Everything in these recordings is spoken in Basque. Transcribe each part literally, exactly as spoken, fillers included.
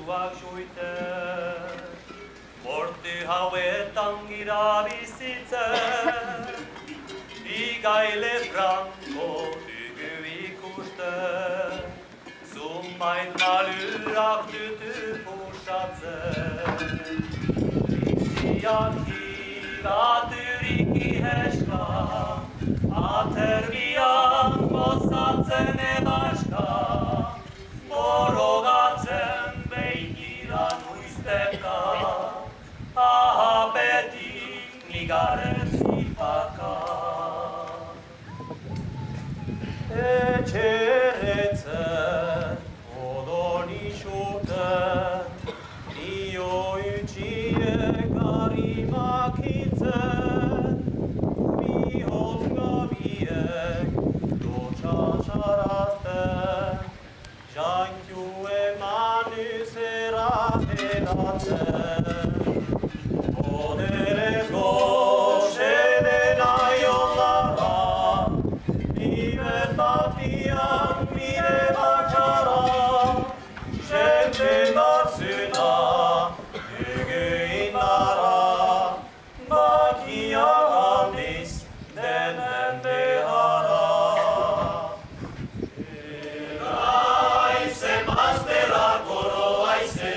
eskuak juite. Portu hauetan gira bizitzen, igaile franko dugu ikusten, zumait malurak dutu pusatzen. Biziak higaturik iheska, aterbiak gozatzen ebaska, borogatzen behiran uizteka, ahapetik nigaren zipaka. Etxeretzen, odon isurten, nio utxiek harimakitzen, bihotz gabiek dotxatxarazten, jankiu eman uzera edatzen. Poderez goxeden aiolara, libertatian mire bakara, jenten darzuna, dugu indara, bakia aldiz denen behara. Aize maztela koro aize,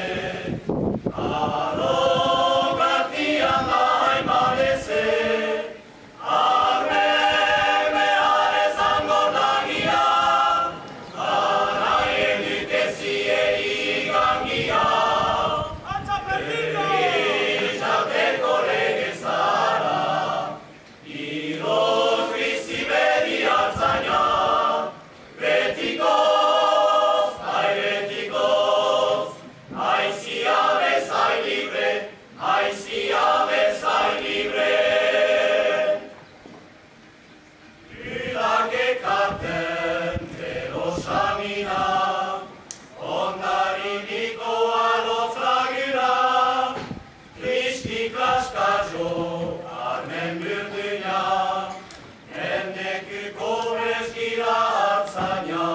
arrogatian nahi maleze, arme behar ezango nagia, ara edukezie igangia. Erizateko lege zara, iroz bizi bedi hartzaina, betikoz, ai betikoz, aizia bezai libre, aizia bezai libre. Idak ekaten erosamina, ondariniko alotz lagura, kriski klaskajo, armen bürduina, endekuko brezgira hartzaina.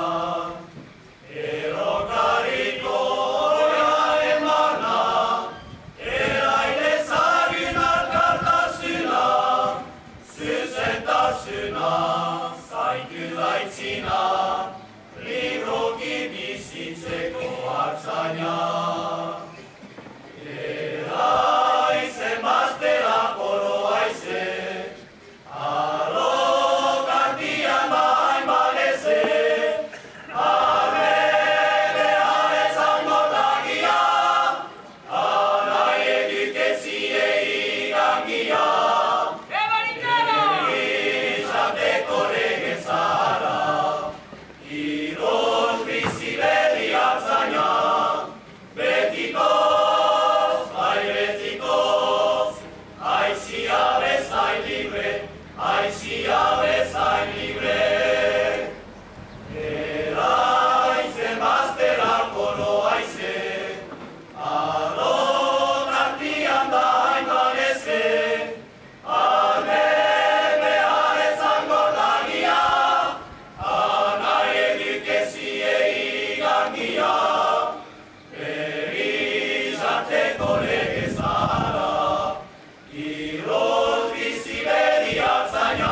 Erokariko oia emana, eraile zagun alkartasuna, zuzentasuna, zaitu zaitzina, libroki bizitzeko hartzaina. Eraize maztela koro aize, arrogantian bain baleze, arme behar ezango nagia, ara edukezie igangia. Erizateko lege zara, iroz bizi bedi hartzaina, betikoz, ai betikoz, aizia bezai libre, aizia bezai libre. Eraize maztela koro aize, arrogantian dain baleze, arme behar ezango nagia, ana edukezie igangia. Erizateko lege zara, iroz bizi bedi hartzaina,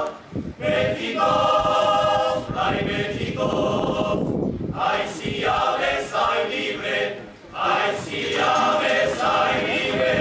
betikoz, ai betikoz, aizia bezai libre, aizia bezai libre.